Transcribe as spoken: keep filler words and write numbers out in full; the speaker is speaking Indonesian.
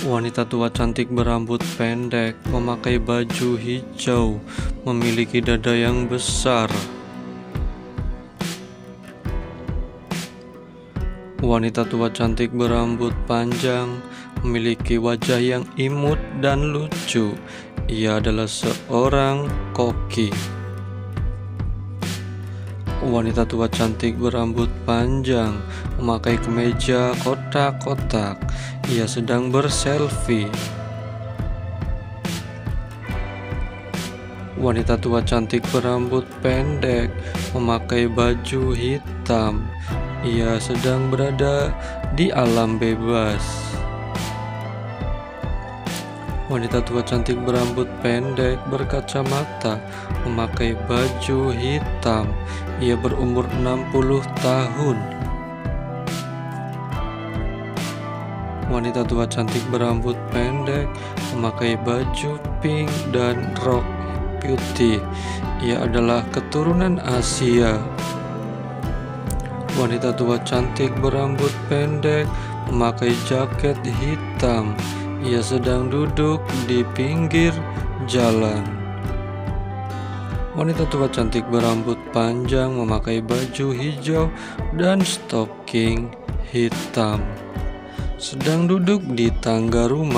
Wanita tua cantik berambut pendek, memakai baju hijau, memiliki dada yang besar. Wanita tua cantik berambut panjang, memiliki wajah yang imut dan lucu. Ia adalah seorang koki. Wanita tua cantik berambut panjang, memakai kemeja kotak-kotak. Ia sedang berselfie. Wanita tua cantik berambut pendek, memakai baju hitam. Ia sedang berada di alam bebas. Wanita tua cantik berambut pendek, berkacamata, memakai baju hitam. Ia berumur enam puluh tahun. Wanita tua cantik berambut pendek, memakai baju pink dan rok putih. Ia adalah keturunan Asia. Wanita tua cantik berambut pendek, memakai jaket hitam. Ia sedang duduk di pinggir jalan. Wanita tua cantik berambut panjang, memakai baju hijau dan stocking hitam, sedang duduk di tangga rumah.